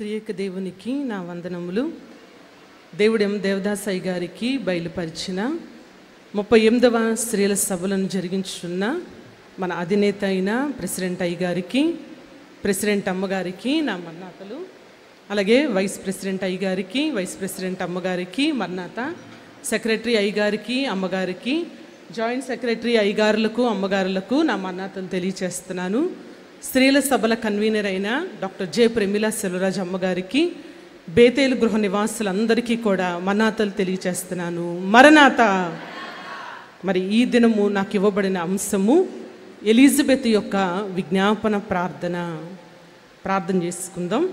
త్రియేక దేవునికి నా వందనములు. దేవుడెం దేవదాసయ్య గారికి బయలుపరిచిన 38వ స్త్రీల సభలను జరిగించున్న మన అధినేత అయిన ప్రెసిడెంట్ అయ్య గారికి, ప్రెసిడెంట్ అమ్మగారికి నా మన్నాతలు, అలాగే వైస్ ప్రెసిడెంట్ అయ్య గారికి, వైస్ ప్రెసిడెంట్ అమ్మగారికి మన్నాత, సెక్రటరీ అయ్య గారికి, అమ్మగారికి, జాయింట్ సెక్రటరీ అయ్యగారులకు, అమ్మగారులకు నా మన్నాతలు తెలియచేస్తున్నాను. స్త్రీల సభల కన్వీనర్ అయిన డాక్టర్ జె ప్రేమిలా సెల్వరాజ్ అమ్మగారికి, బేతేలు గృహ నివాసులందరికీ కూడా మన్నాతలు తెలియచేస్తున్నాను. మరణాత. మరి ఈ దినము నాకు ఇవ్వబడిన అంశము ఎలిజబెత్ యొక్క విజ్ఞాపన ప్రార్థన చేసుకుందాం.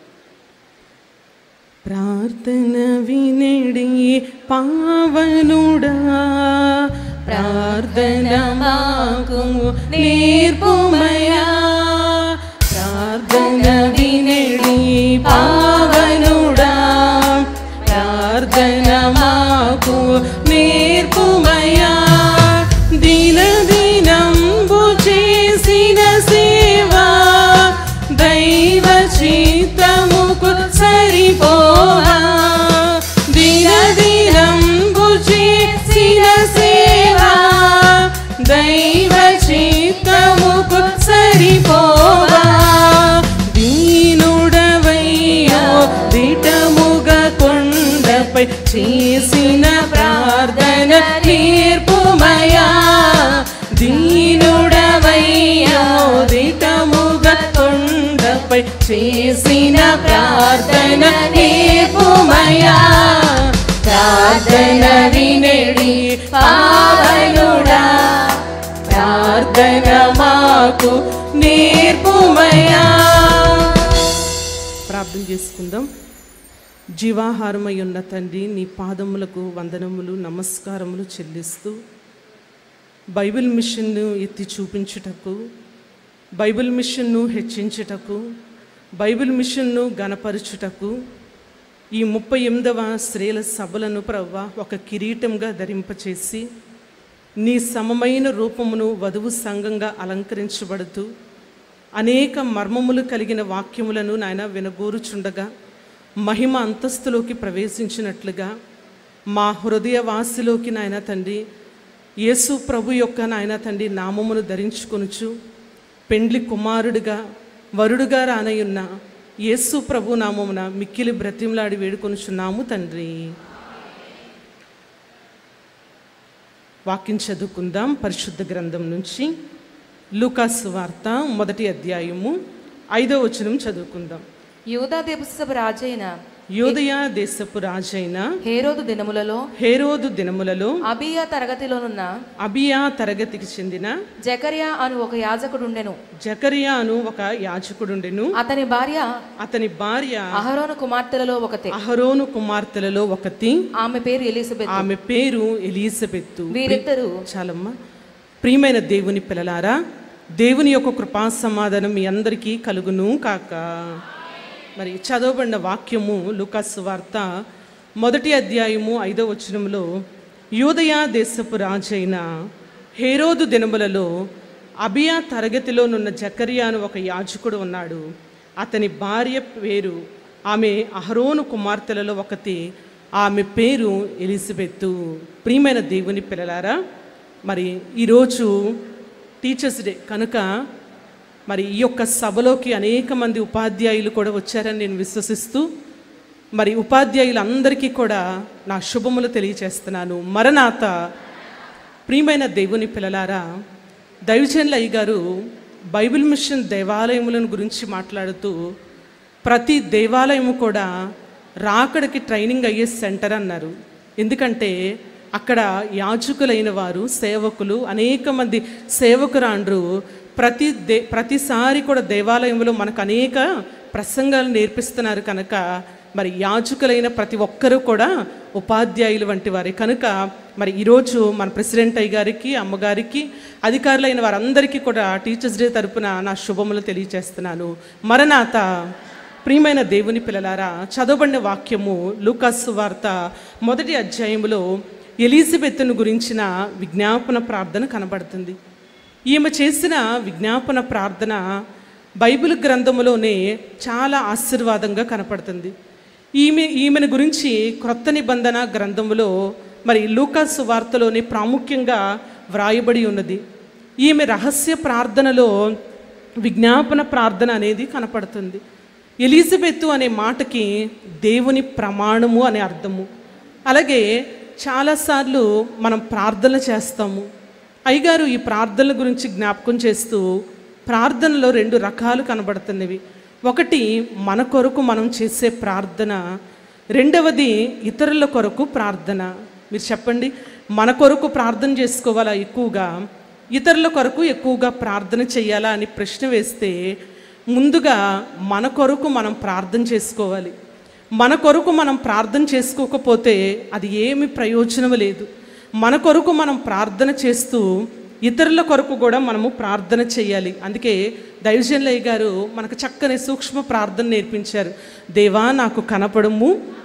ప్రార్థన వినడి పావనుడా, ప్రార్థన మాకు నేర్పుమయా, ప్రార్థన వినడి పావనుడా, ప్రార్థన మాకు నేర్పుమయా. దినదినంబు చేసిన సేవా దైవ చిత్తముకు సరిపోవా, దినదినంబు చేసిన సేవా దైవ చిత్తముకు సరిపోవా. దీనుడవయ్యో దిటముగా కొండపై చేసిన ప్రార్థన నేర్పుమయా, దీనుడవయ్యో దిటముగా కొండపై చేసిన ప్రార్థన నేర్పుమయా. ప్రార్థన వినడి పావనుడా, ప్రార్థన మాకు నేర్పుమయా. ప్రార్థన చేసుకుందాం. జీవాహారమై ఉన్న తండ్రి, నీ పాదములకు వందనములు, నమస్కారములు చెల్లిస్తూ బైబిల్ మిషన్ను ఎత్తి చూపించుటకు, బైబిల్ మిషన్ను హెచ్చించుటకు, బైబిల్ మిషన్ను గణపరచుటకు ఈ 38వ స్త్రీల సభలను ప్రవ్వా ఒక కిరీటంగా ధరింపచేసి నీ సమమైన రూపమును వధువు సంఘంగా అలంకరించబడుతూ అనేక మర్మములు కలిగిన వాక్యములను నాయన వినగోరుచుండగా మహిమ అంతస్తులోకి ప్రవేశించినట్లుగా మా హృదయవాసిలోకి నాయన తండ్రి యేసు ప్రభు యొక్క నాయన తండ్రి నామమును ధరించుకొనుచు పెండ్లి కుమారుడిగా వరుడుగా రానయున్న యేసు ప్రభు నామమున మిక్కిలి బ్రతిమలాడి వేడుకొనుచున్నాము తండ్రి. వాక్యం చదువుకుందాం. పరిశుద్ధ గ్రంథం నుంచి లూకాసు వార్త 1వ అధ్యాయము 5వ వచనం చదువుకుందాం. యూదయ దేశపు రాజైన హేరోదు దినములలో అబియా తరగతికి చెందిన జకర్యా అను ఒక యాజకుడుండెను. అతని భార్య అహరోను కుమార్తెలలో ఒకతి. ఆమె పేరు ఎలిజబెత్. వీరిద్దరూ చాలమ్మా. ప్రియమైన దేవుని పిల్లలారా, దేవుని యొక్క కృపా సమాధానం మీ అందరికీ కలుగును కాక. మరి చదవబడిన వాక్యము లూకాసు వార్త 1వ అధ్యాయము 5వ వచనంలో, యూదయ దేశపు రాజైన హేరోదు దినములలో అబియా తరగతిలోనున్న జకర్యా అను ఒక యాజకుడు ఉన్నాడు. అతని భార్య పేరు, ఆమె అహరోను కుమార్తెలలో ఒకటి, ఆమె పేరు ఎలిజబెత్. ప్రియమైన దేవుని పిల్లలారా, మరి ఈరోజు టీచర్స్ డే కనుక మరి ఈ యొక్క సభలోకి అనేక మంది ఉపాధ్యాయులు కూడా వచ్చారని నేను విశ్వసిస్తూ మరి ఉపాధ్యాయులందరికీ కూడా నా శుభములు తెలియచేస్తున్నాను. మరణాత. ప్రియమైన దేవుని పిల్లలారా, దైవజనుల అయ్య గారు బైబిల్ మిషన్ దేవాలయములను గురించి మాట్లాడుతూ ప్రతి దేవాలయము కూడా రాకడికి ట్రైనింగ్ అయ్యే సెంటర్ అన్నారు. ఎందుకంటే అక్కడ యాజకులైన వారు, సేవకులు, అనేక మంది సేవకురాండ్రు ప్రతిసారి కూడా దేవాలయంలో మనకు అనేక ప్రసంగాలు నేర్పిస్తున్నారు. కనుక మరి యాజకులైన ప్రతి ఒక్కరూ కూడా ఉపాధ్యాయులు వంటి వారే. కనుక మరి ఈరోజు మన ప్రెసిడెంట్ అయ్య గారికి, అమ్మగారికి, అధికారులైన వారందరికీ కూడా టీచర్స్ డే తరపున నా శుభములు తెలియజేస్తున్నాను. మరణాత. ప్రియమైన దేవుని పిల్లలారా, చదవబడిన వాక్యము లూకాసు వార్త 1వ అధ్యాయములో ఎలిజబెత్ను గురించిన విజ్ఞాపన ప్రార్థన కనబడుతుంది. ఈమె చేసిన విజ్ఞాపన ప్రార్థన బైబిల్ గ్రంథములోనే చాలా ఆశీర్వాదంగా కనపడుతుంది. ఈమెను గురించి క్రొత్త నిబంధన గ్రంథములో మరి లూకా సువార్తలోని ప్రాముఖ్యంగా వ్రాయబడి ఉన్నది. ఈమె రహస్య ప్రార్థనలో విజ్ఞాపన ప్రార్థన అనేది కనపడుతుంది. ఎలిజబెత్ అనే మాటకి దేవుని ప్రమాణము అనే అర్థము. అలాగే చాలాసార్లు మనం ప్రార్థన చేస్తాము. అయ్యగారు ఈ ప్రార్థనల గురించి జ్ఞాపకం చేస్తూ ప్రార్థనలో 2 రకాలు కనబడుతున్నవి. ఒకటి మన కొరకు మనం చేసే ప్రార్థన, రెండవది ఇతరుల కొరకు ప్రార్థన. మీరు చెప్పండి, మన కొరకు ప్రార్థన చేసుకోవాలా ఎక్కువగా, ఇతరుల కొరకు ఎక్కువగా ప్రార్థన చేయాలా అని ప్రశ్న వేస్తే ముందుగా మన కొరకు మనం ప్రార్థన చేసుకోవాలి. మన కొరకు మనం ప్రార్థన చేసుకోకపోతే అది ఏమి ప్రయోజనం లేదు. మన కొరకు మనం ప్రార్థన చేస్తూ ఇతరుల కొరకు కూడా మనము ప్రార్థన చేయాలి. అందుకే దైవజనులయ్య గారు మనకు చక్కని సూక్ష్మ ప్రార్థన నేర్పించారు. దేవా నాకు కనపడము,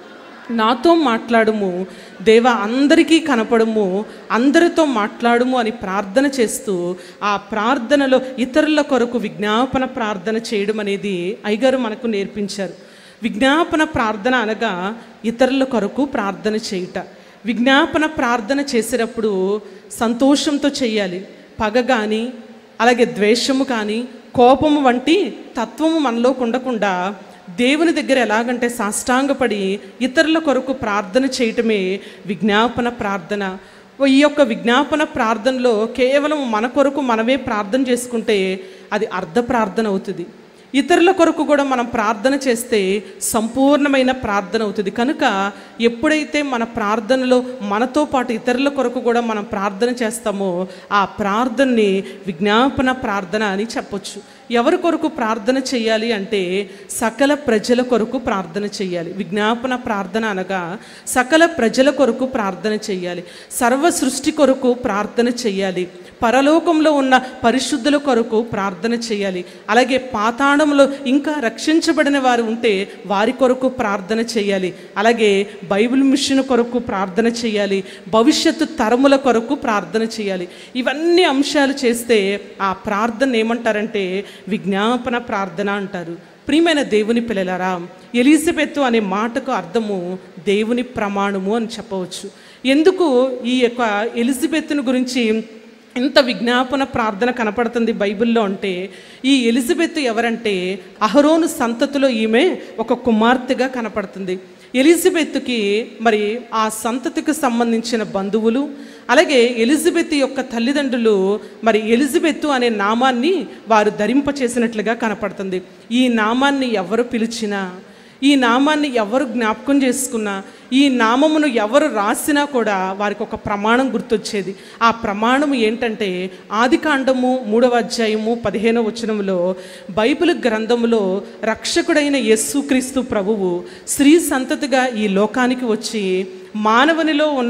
నాతో మాట్లాడుము, దేవా అందరికీ కనపడము, అందరితో మాట్లాడుము అని ప్రార్థన చేస్తూ ఆ ప్రార్థనలో ఇతరుల కొరకు విజ్ఞాపన ప్రార్థన చేయడం అనేది అయ్యగారు మనకు నేర్పించారు. విజ్ఞాపన ప్రార్థన అనగా ఇతరుల కొరకు ప్రార్థన చేయుట. విజ్ఞాపన ప్రార్థన చేసేటప్పుడు సంతోషంతో చేయాలి. పగ కానీ అలాగే ద్వేషము కానీ కోపము వంటి తత్వము మనలోకి ఉండకుండా దేవుని దగ్గర ఎలాగంటే సాష్టాంగపడి ఇతరుల కొరకు ప్రార్థన చేయటమే విజ్ఞాపన ప్రార్థన. ఈ యొక్క విజ్ఞాపన ప్రార్థనలో కేవలం మన కొరకు మనమే ప్రార్థన చేసుకుంటే అది అర్ధ ప్రార్థన అవుతుంది. ఇతరుల కొరకు కూడా మనం ప్రార్థన చేస్తే సంపూర్ణమైన ప్రార్థన అవుతుంది. కనుక ఎప్పుడైతే మన ప్రార్థనలో మనతో పాటు ఇతరుల కొరకు కూడా మనం ప్రార్థన చేస్తామో ఆ ప్రార్థనని విజ్ఞాపన ప్రార్థన అని చెప్పొచ్చు. ఎవరి కొరకు ప్రార్థన చేయాలి అంటే సకల ప్రజల కొరకు ప్రార్థన చేయాలి. విజ్ఞాపన ప్రార్థన అనగా సకల ప్రజల కొరకు ప్రార్థన చేయాలి. సర్వ సృష్టి కొరకు ప్రార్థన చేయాలి. పరలోకంలో ఉన్న పరిశుద్ధుల కొరకు ప్రార్థన చేయాలి. అలాగే పాతాళంలో ఇంకా రక్షించబడిన వారు ఉంటే వారి కొరకు ప్రార్థన చేయాలి. అలాగే బైబిల్ మిషన్ కొరకు ప్రార్థన చేయాలి. భవిష్యత్తు తరముల కొరకు ప్రార్థన చేయాలి. ఇవన్నీ అంశాలు చేస్తే ఆ ప్రార్థన ఏమంటారంటే విజ్ఞాపన ప్రార్థన అంటారు. ప్రియమైన దేవుని పిల్లలారా, ఎలిజబెత్ అనే మాటకు అర్థము దేవుని ప్రమాణము అని చెప్పవచ్చు. ఎందుకు ఈ యొక్క ఎలిజబెత్ను గురించి ఇంత విజ్ఞాపన ప్రార్థన కనపడుతుంది బైబిల్లో అంటే, ఈ ఎలిజబెత్ ఎవరంటే అహరోను సంతతిలో ఈమె ఒక కుమార్తెగా కనపడుతుంది. ఎలిజబెత్కి మరి ఆ సంతతికి సంబంధించిన బంధువులు, అలాగే ఎలిజబెత్ యొక్క తల్లిదండ్రులు మరి ఎలిజబెత్ అనే నామాన్ని వారు ధరింపచేసినట్లుగా కనపడుతుంది. ఈ నామాన్ని ఎవరు పిలిచినా, ఈ నామాన్ని ఎవరు జ్ఞాపకం చేసుకున్నా, ఈ నామమును ఎవరు రాసినా కూడా వారికి ఒక ప్రమాణం గుర్తొచ్చేది. ఆ ప్రమాణం ఏంటంటే ఆదికాండము 3వ అధ్యాయము 15వ వచనములో బైబిల్ గ్రంథములో రక్షకుడైన యేసుక్రీస్తు ప్రభువు స్త్రీ సంతతిగా ఈ లోకానికి వచ్చి మానవునిలో ఉన్న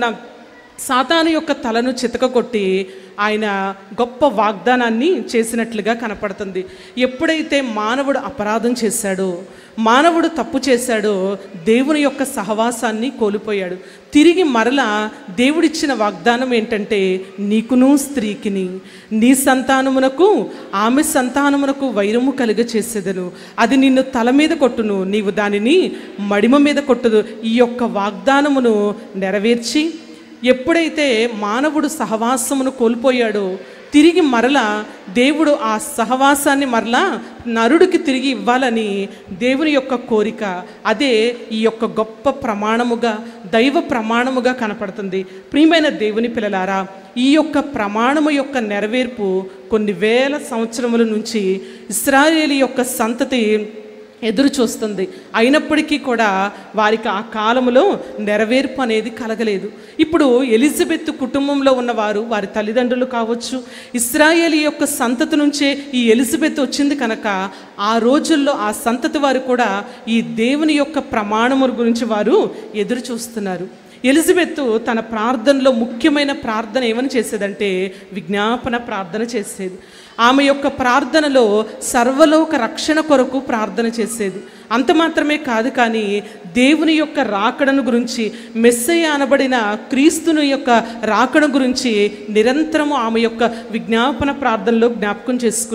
సాతాను యొక్క తలను చితకగొట్టి ఆయన గొప్ప వాగ్దానాన్ని చేసినట్లుగా కనపడుతుంది. ఎప్పుడైతే మానవుడు అపరాధం చేశాడో, మానవుడు తప్పు చేశాడో దేవుని యొక్క సహవాసాన్ని కోల్పోయాడు. తిరిగి మరలా దేవుడిచ్చిన వాగ్దానం ఏంటంటే నీకును స్త్రీకిని నీ సంతానమునకు ఆమె సంతానమునకు వైరము కలుగ చేసేదను, అది నిన్ను తల మీద కొట్టును, నీవు దానిని మడిమ మీద కొట్టుదు. ఈ యొక్క వాగ్దానమును నెరవేర్చి ఎప్పుడైతే మానవుడు సహవాసమును కోల్పోయాడో తిరిగి మరలా దేవుడు ఆ సహవాసాన్ని మరలా నరుడికి తిరిగి ఇవ్వాలని దేవుని యొక్క కోరిక. అదే ఈ యొక్క గొప్ప ప్రమాణముగా, దైవ ప్రమాణముగా కనపడుతుంది. ప్రియమైన దేవుని పిల్లలారా, ఈ యొక్క ప్రమాణము యొక్క నెరవేర్పు కొన్ని వేల సంవత్సరముల నుంచి ఇశ్రాయేలు యొక్క సంతతి ఎదురు చూస్తుంది. అయినప్పటికీ కూడా వారికి ఆ కాలంలో నెరవేర్పు అనేది కలగలేదు. ఇప్పుడు ఎలిజబెత్ కుటుంబంలో ఉన్నవారు, వారి తల్లిదండ్రులు కావచ్చు, ఇశ్రాయేలు యొక్క సంతతి నుంచే ఈ ఎలిజబెత్ వచ్చింది కనుక ఆ రోజుల్లో ఆ సంతతి వారు కూడా ఈ దేవుని యొక్క ప్రమాణముల గురించి వారు ఎదురు చూస్తున్నారు. ఎలిజబెత్ తన ప్రార్థనలో ముఖ్యమైన ప్రార్థన ఏమని చేసేదంటే విజ్ఞాపన ప్రార్థన చేసేది. ఆమె యొక్క ప్రార్థనలో సర్వలోక రక్షణ కొరకు ప్రార్థన చేసేది. అంత మాత్రమే కాదు, కానీ దేవుని యొక్క రాకడను గురించి, మెస్సయ్య అనబడిన క్రీస్తుని యొక్క రాకడ గురించి నిరంతరము ఆమె యొక్క విజ్ఞాపన ప్రార్థనలో జ్ఞాపకం చేసుకునేది.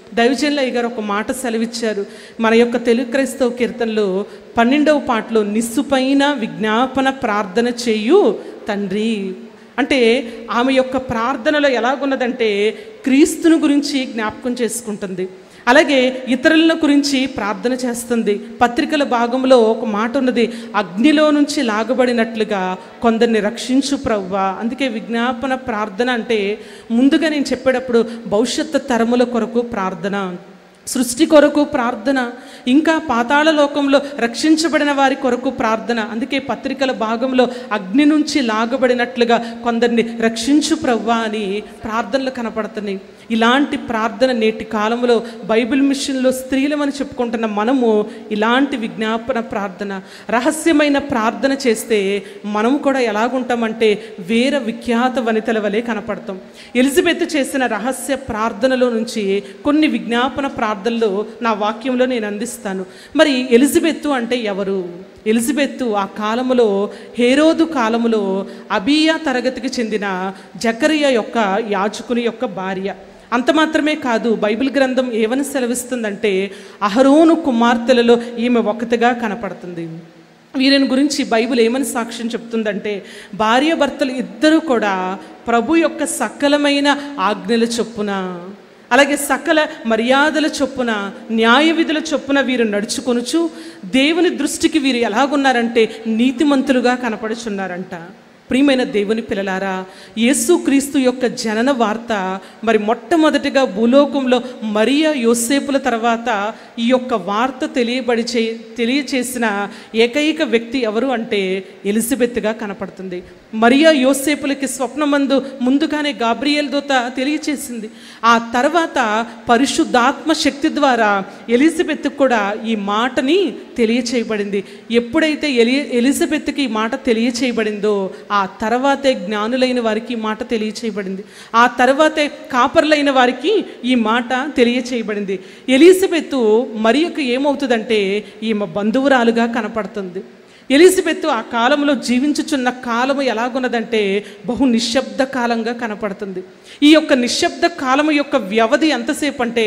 దైవజనులు అయ్య గారు ఒక మాట సెలవిచ్చారు. మన యొక్క తెలుగు క్రైస్తవ కీర్తనలో 12వ పాటలో నిస్సుపైన విజ్ఞాపన ప్రార్థన చేయు తండ్రి అంటే ఆమె యొక్క ప్రార్థనలో ఎలాగున్నదంటే క్రీస్తుని గురించి జ్ఞాపకం చేసుకుంటుంది, అలాగే ఇతరుల గురించి ప్రార్థన చేస్తుంది. పత్రికల భాగంలో ఒక మాట ఉన్నది, అగ్నిలో నుంచి లాగబడినట్లుగా కొందరిని రక్షించు ప్రభువా. అందుకే విజ్ఞాపన ప్రార్థన అంటే ముందుగా నేను చెప్పేటప్పుడు భవిష్యత్తు తరముల కొరకు ప్రార్థన, సృష్టి కొరకు ప్రార్థన, ఇంకా పాతాళ లోకంలో రక్షించబడిన వారి కొరకు ప్రార్థన. అందుకే పత్రికల భాగంలో అగ్ని నుంచి లాగబడినట్లుగా కొందరిని రక్షించు ప్రభువా అని ప్రార్థనలు కనపడుతున్నాయి. ఇలాంటి ప్రార్థన నేటి కాలంలో బైబిల్ మిషన్లో స్త్రీలమని చెప్పుకుంటున్న మనము ఇలాంటి విజ్ఞాపన ప్రార్థన, రహస్యమైన ప్రార్థన చేస్తే మనము కూడా ఎలాగుంటామంటే వేరే విఖ్యాత వనితల వలె కనపడతాం. ఎలిజబెత్ చేసిన రహస్య ప్రార్థనలో నుంచి కొన్ని విజ్ఞాపన ప్రార్థనలు నా వాక్యంలో నేను అందిస్తాను. మరి ఎలిజబెత్ అంటే ఎవరు? ఎలిజబెత్ ఆ కాలములో హేరోదు కాలములో అబియా తరగతికి చెందిన జకరియా యొక్క యాజకుని యొక్క భార్య. అంత మాత్రమే కాదు, బైబిల్ గ్రంథం ఏమని సెలవిస్తుందంటే అహరోను కుమార్తెలలో ఈమె ఒకటిగా కనపడుతుంది. వీరిని గురించి బైబిల్ ఏమని సాక్ష్యం చెప్తుందంటే భార్య భర్తలు ఇద్దరూ కూడా ప్రభు యొక్క సకలమైన ఆజ్ఞల చొప్పున, అలాగే సకల మర్యాదల చొప్పున, న్యాయ విధుల చొప్పున వీరు నడుచుకొనుచు దేవుని దృష్టికి వీరు ఎలాగున్నారంటే నీతిమంతులుగా కనపడుచున్నారంట. ప్రియమైన దేవుని పిల్లలారా, యేసుక్రీస్తు యొక్క జనన వార్త మరి మొట్టమొదటిగా భూలోకంలో మరియా యోసేపుల తర్వాత ఈ యొక్క వార్త తెలియచేసిన ఏకైక వ్యక్తి ఎవరు అంటే ఎలిజబెత్గా కనపడుతుంది. మరియా యోసేపులకి స్వప్నమందు ముందుగానే గాబ్రియేల్ దూత తెలియచేసింది. ఆ తర్వాత పరిశుద్ధాత్మ శక్తి ద్వారా ఎలిజబెత్ కూడా ఈ మాటని తెలియచేయబడింది. ఎప్పుడైతే ఎలిజబెత్కి ఈ మాట తెలియచేయబడిందో ఆ తర్వాతే జ్ఞానులైన వారికి ఈ మాట తెలియచేయబడింది. ఆ తర్వాతే కాపర్లైన వారికి ఈ మాట తెలియచేయబడింది. ఎలిజబెత్ మరియకు ఏమవుతుందంటే ఈమె బంధువురాలుగా కనపడుతుంది. ఎలిజబెత్ ఆ కాలంలో జీవించుచున్న కాలము ఎలాగున్నదంటే బహు నిశ్శబ్ద కాలంగా కనపడుతుంది. ఈ యొక్క నిశ్శబ్ద కాలము యొక్క వ్యవధి ఎంతసేపు అంటే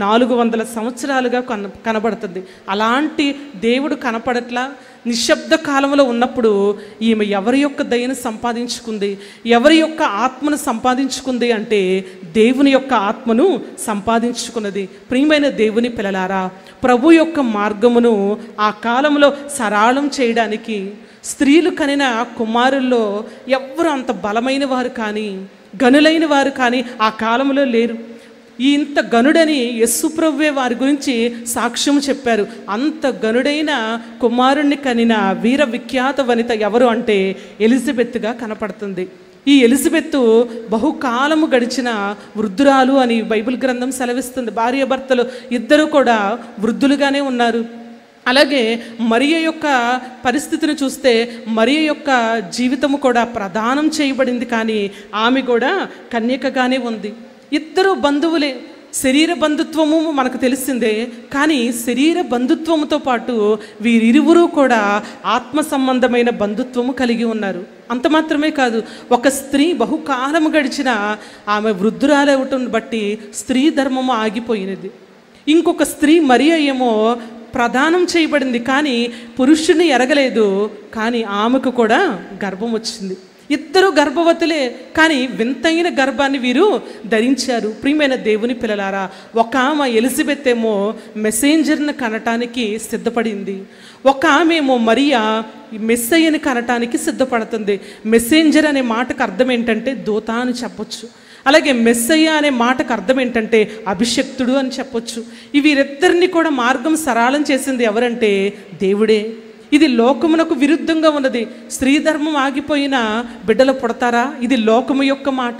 400 సంవత్సరాలుగా కనబడుతుంది. అలాంటి దేవుడు కనపడట్లా నిశ్శబ్ద కాలంలో ఉన్నప్పుడు ఈమె ఎవరి యొక్క దయను సంపాదించుకుంది, ఎవరి యొక్క ఆత్మను సంపాదించుకుంది అంటే దేవుని యొక్క ఆత్మను సంపాదించుకున్నది. ప్రియమైన దేవుని పిల్లలారా, ప్రభు యొక్క మార్గమును ఆ కాలంలో సరళం చేయడానికి స్త్రీలు కనిన కుమారుల్లో ఎవ్వరు అంత బలమైన వారు కానీ గనులైన వారు కానీ ఆ కాలంలో లేరు. ఇంత గనుడని యేసుప్రభువే వారి గురించి సాక్ష్యం చెప్పారు. అంత గనుడైన కుమారుణ్ణి కనిన వీర విఖ్యాత వనిత ఎవరు అంటే ఎలిజబెత్గా కనపడుతుంది. ఈ ఎలిజబెత్ బహుకాలము గడిచిన వృద్ధురాలు అని బైబిల్ గ్రంథం సెలవిస్తుంది. భార్యాభర్తలు ఇద్దరు కూడా వృద్ధులుగానే ఉన్నారు. అలాగే మరియ యొక్క పరిస్థితిని చూస్తే మరియ యొక్క జీవితము కూడా ప్రదానం చేయబడింది, కానీ ఆమె కూడా కన్యకగానే ఉంది. ఇద్దరు బంధువులే. శరీర బంధుత్వము మనకు తెలిసిందే, కానీ శరీర బంధుత్వముతో పాటు వీరిరువురు కూడా ఆత్మ సంబంధమైన బంధుత్వము కలిగి ఉన్నారు. అంత మాత్రమే కాదు, ఒక స్త్రీ బహుకాలము గడిచిన ఆమె వృద్ధురాలవటం బట్టి స్త్రీ ధర్మము ఆగిపోయినది. ఇంకొక స్త్రీ మరియ ఏమో ప్రదానం చేయబడింది, కానీ పురుషుని ఎరగలేదు, కానీ ఆమెకు కూడా గర్భం వచ్చింది. ఇద్దరు గర్భవతులే, కానీ వింతైన గర్భాన్ని వీరు ధరించారు. ప్రియమైన దేవుని పిల్లలారా, ఒక ఆమె ఎలిజబెత్ ఏమో మెసెంజర్ని కనటానికి సిద్ధపడింది, ఒక ఆమె ఏమో మరియా మెస్సయ్యని కనటానికి సిద్ధపడుతుంది. మెసెంజర్ అనే మాటకు అర్థం ఏంటంటే దూత అని చెప్పొచ్చు. అలాగే మెస్సయ్య అనే మాటకు అర్థం ఏంటంటే అభిషక్తుడు అని చెప్పొచ్చు. వీరిద్దరిని కూడా మార్గం సరళం చేసింది ఎవరంటే దేవుడే. ఇది లోకమునకు విరుద్ధంగా ఉన్నది. స్త్రీ ధర్మం ఆగిపోయిన బిడ్డలు పుడతారా? ఇది లోకము యొక్క మాట.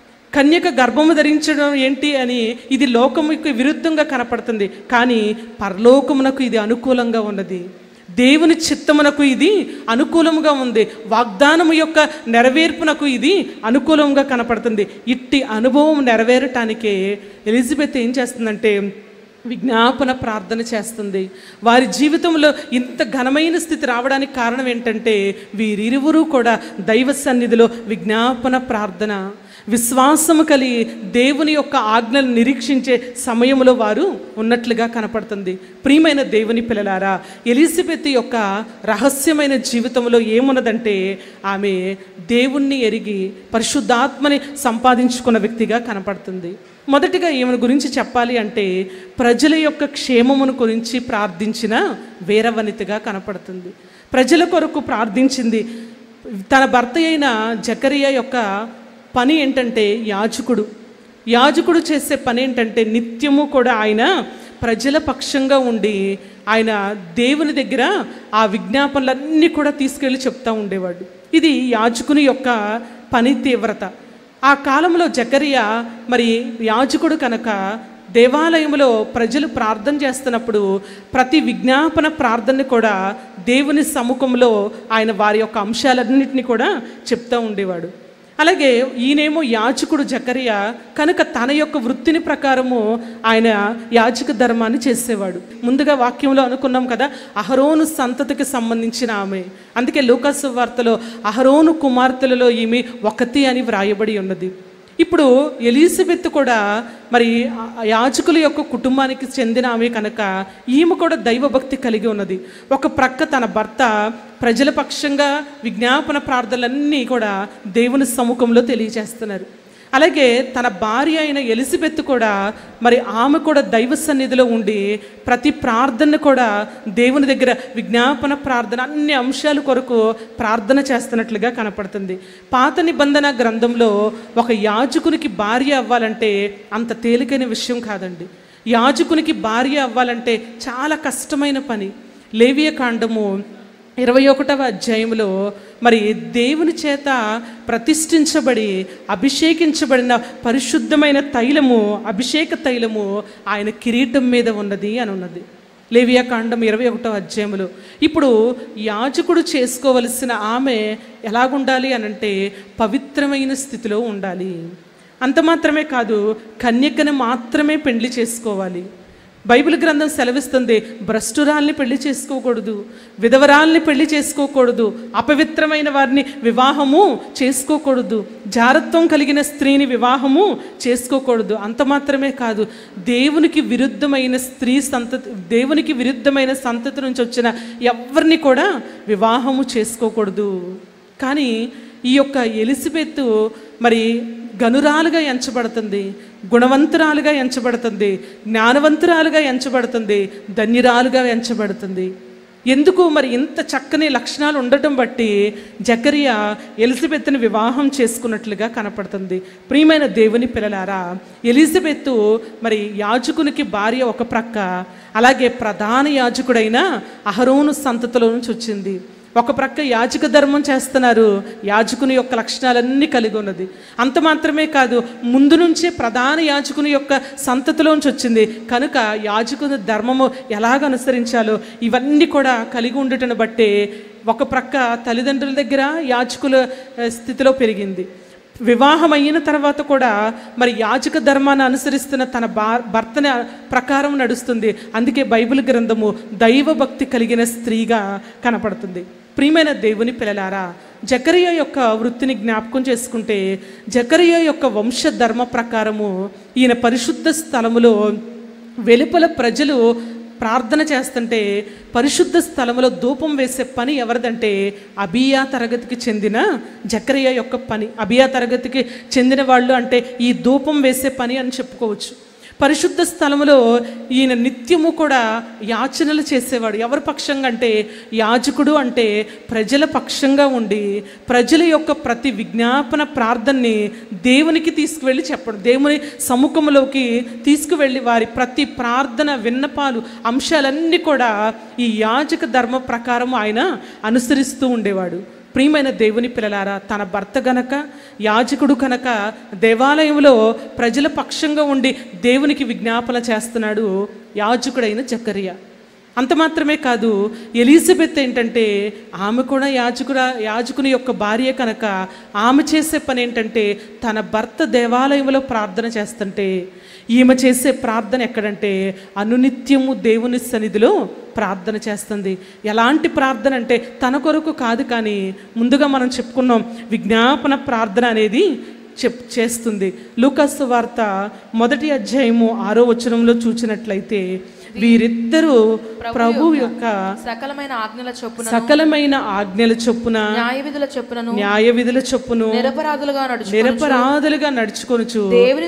కన్యక గర్భము ధరించడం ఏంటి అని ఇది లోకముకు విరుద్ధంగా కనపడుతుంది, కానీ పరలోకమునకు ఇది అనుకూలంగా ఉన్నది. దేవుని చిత్తమునకు ఇది అనుకూలముగా ఉంది. వాగ్దానము యొక్క నెరవేర్పునకు ఇది అనుకూలంగా కనపడుతుంది. ఇట్టి అనుభవం నెరవేరటానికే ఎలిజబెత్ ఏం చేస్తుందంటే విజ్ఞాపన ప్రార్థన చేస్తుంది. వారి జీవితంలో ఇంత ఘనమైన స్థితి రావడానికి కారణం ఏంటంటే వీరిరువురు కూడా దైవ సన్నిధిలో విజ్ఞాపన ప్రార్థన, విశ్వాసము కలిగి దేవుని యొక్క ఆజ్ఞలను నిరీక్షించే సమయంలో వారు ఉన్నట్లుగా కనపడుతుంది. ప్రియమైన దేవుని పిల్లలారా, ఎలిజబెత్ యొక్క రహస్యమైన జీవితంలో ఏమున్నదంటే ఆమె దేవుణ్ణి ఎరిగి పరిశుద్ధాత్మని సంపాదించుకున్న వ్యక్తిగా కనపడుతుంది. మొదటిగా ఈమెను గురించి చెప్పాలి అంటే ప్రజల యొక్క క్షేమమును గురించి ప్రార్థించిన వీరవనితగా కనపడుతుంది. ప్రజల కొరకు ప్రార్థించింది. తన భర్త అయిన జకరియా యొక్క పని ఏంటంటే యాజకుడు చేసే పని ఏంటంటే నిత్యము కూడా ఆయన ప్రజల పక్షంగా ఉండి ఆయన దేవుని దగ్గర ఆ విజ్ఞాపనలన్నీ కూడా తీసుకెళ్ళి చెప్తూ ఉండేవాడు. ఇది యాజకుని యొక్క పని తీవ్రత. ఆ కాలంలో జకరియా మరి యాజకుడు కనుక దేవాలయంలో ప్రజలు ప్రార్థన చేస్తున్నప్పుడు ప్రతి విజ్ఞాపన ప్రార్థనని కూడా దేవుని సముఖంలో ఆయన వారి యొక్క అంశాలన్నింటినీ కూడా చెప్తూ ఉండేవాడు. అలాగే ఈయనేమో యాజకుడు జకరియా కనుక తన యొక్క వృత్తిని ప్రకారము ఆయన యాజక ధర్మాన్ని చేసేవాడు. ముందుగా వాక్యంలో అనుకున్నాం కదా, అహరోను సంతతికి సంబంధించిన ఆమె. అందుకే లూకా సువార్తలో అహరోను కుమార్తెలలో ఈమె ఒకతి అని వ్రాయబడి ఉన్నది. ఇప్పుడు ఎలిజబెత్ కూడా మరి యాజకుల యొక్క కుటుంబానికి చెందిన ఆమె కనుక ఈమె కూడా దైవభక్తి కలిగి ఉన్నది. ఒక ప్రక్క తన భర్త ప్రజల పక్షంగా విజ్ఞాపన ప్రార్థనలన్నీ కూడా దేవుని సముఖంలో తెలియజేస్తున్నారు. అలాగే తన భార్య అయిన ఎలిజబెత్ కూడా మరి ఆమె కూడా దైవ సన్నిధిలో ఉండి ప్రతి ప్రార్థన కూడా దేవుని దగ్గర విజ్ఞాపన ప్రార్థన అన్ని అంశాల కొరకు ప్రార్థన చేస్తున్నట్లుగా కనపడుతుంది. పాత నిబంధన గ్రంథంలో ఒక యాజకునికి భార్య అవ్వాలంటే అంత తేలికైన విషయం కాదండి. యాజకునికి భార్య అవ్వాలంటే చాలా కష్టమైన పని. లేవియ కాండము 21వ అధ్యాయంలో మరి దేవుని చేత ప్రతిష్ఠించబడి అభిషేకించబడిన పరిశుద్ధమైన తైలము, అభిషేక తైలము ఆయన కిరీటం మీద ఉన్నది అని ఉన్నది లేవియా కాండం 21వ అధ్యాయంలో. ఇప్పుడు యాజకుడు చేసుకోవలసిన ఆమె ఎలాగుండాలి అనంటే పవిత్రమైన స్థితిలో ఉండాలి. అంత మాత్రమే కాదు, కన్యకను మాత్రమే పెళ్లి చేసుకోవాలి. బైబిల్ గ్రంథం సెలవిస్తుంది, భ్రష్టురాల్ని పెళ్లి చేసుకోకూడదు, విధవరాల్ని పెళ్లి చేసుకోకూడదు, అపవిత్రమైన వారిని వివాహము చేసుకోకూడదు, జారత్వం కలిగిన స్త్రీని వివాహము చేసుకోకూడదు. అంత మాత్రమే కాదు, దేవునికి విరుద్ధమైన సంతతి నుంచి వచ్చిన ఎవరిని కూడా వివాహము చేసుకోకూడదు. కానీ ఈ యొక్క ఎలిజబెత్ మరి గనురాలుగా ఎంచబడుతుంది, గుణవంతురాలుగా ఎంచబడుతుంది, జ్ఞానవంతురాలుగా ఎంచబడుతుంది, ధన్యురాలుగా ఎంచబడుతుంది. ఎందుకు మరి ఇంత చక్కని లక్షణాలు ఉండటం బట్టి జకరియా ఎలిజబెత్ని వివాహం చేసుకున్నట్లుగా కనపడుతుంది. ప్రియమైన దేవుని పిల్లలారా, ఎలిజబెత్ మరి యాజకునికి భార్య ఒక ప్రక్క, అలాగే ప్రధాన యాజకుడైన అహరోను సంతతిలో నుంచి వచ్చింది. ఒక ప్రక్క యాజక ధర్మం చేస్తున్నారు, యాజకుని యొక్క లక్షణాలన్నీ కలిగి ఉన్నది. అంత మాత్రమే కాదు, ముందు నుంచే ప్రధాన యాజకుని యొక్క సంతతిలోంచి వచ్చింది కనుక యాజకుని ధర్మము ఎలాగ అనుసరించాలో ఇవన్నీ కూడా కలిగి ఉండటం బట్టే ఒక ప్రక్క తల్లిదండ్రుల దగ్గర యాజకుల స్థితిలో పెరిగింది. వివాహం అయిన తర్వాత కూడా మరి యాజక ధర్మాన్ని అనుసరిస్తున్న తన భర్తని ప్రకారం నడుస్తుంది. అందుకే బైబిల్ గ్రంథము దైవభక్తి కలిగిన స్త్రీగా కనపడుతుంది. ప్రియమైన దేవుని పిల్లలారా, జకరియా యొక్క వృత్తిని జ్ఞాపకం చేసుకుంటే జకరియా యొక్క వంశధర్మ ప్రకారము ఈయన పరిశుద్ధ స్థలములో వెలుపల ప్రజలు ప్రార్థన చేస్తుంటే పరిశుద్ధ స్థలంలో ధూపం వేసే పని ఎవరిదంటే అబియా తరగతికి చెందిన జకరియా యొక్క పని. అబియా తరగతికి చెందిన వాళ్ళు అంటే ఈ ధూపం వేసే పని అని చెప్పుకోవచ్చు. పరిశుద్ధ స్థలములో ఈయన నిత్యము కూడా యాచనలు చేసేవాడు. ఎవరి పక్షంగా అంటే యాజకుడు అంటే ప్రజల పక్షంగా ఉండి ప్రజల యొక్క ప్రతి విజ్ఞాపన ప్రార్థనని దేవునికి తీసుకువెళ్ళి చెప్పడం, దేవుని సముఖంలోకి తీసుకువెళ్ళి వారి ప్రతి ప్రార్థన విన్నపాలు అంశాలన్నీ కూడా ఈ యాజక ధర్మ ప్రకారం ఆయన అనుసరిస్తూ ఉండేవాడు. ప్రియమైన దేవుని పిల్లలారా, తన భర్త గనక యాజకుడు కనుక దేవాలయంలో ప్రజల పక్షంగా ఉండి దేవునికి విజ్ఞాపన చేస్తున్నాడు యాజకుడైన జకరియా. అంత మాత్రమే కాదు, ఎలిజబెత్ ఏంటంటే ఆమె కూడా యాజకుని యొక్క భార్య కనుక ఆమె చేసే పని ఏంటంటే తన భర్త దేవాలయంలో ప్రార్థన చేస్తుంటే ఈమె చేసే ప్రార్థన ఎక్కడంటే అనునిత్యము దేవుని సన్నిధిలో ప్రార్థన చేస్తుంది. ఎలాంటి ప్రార్థన అంటే తన కొరకు కాదు, కానీ ముందుగా మనం చెప్పుకున్నాం విజ్ఞాపన ప్రార్థన అనేది చేస్తుంది. లూకాసు వార్త 1వ అధ్యాయము 6వ వచనంలో చూసినట్లయితే వీరిద్దరూ ప్రభు యొక్క సకలమైన ఆజ్ఞల చొప్పున న్యాయ విధుల చొప్పును నిరపరాధులుగా నడుచుకొనుచు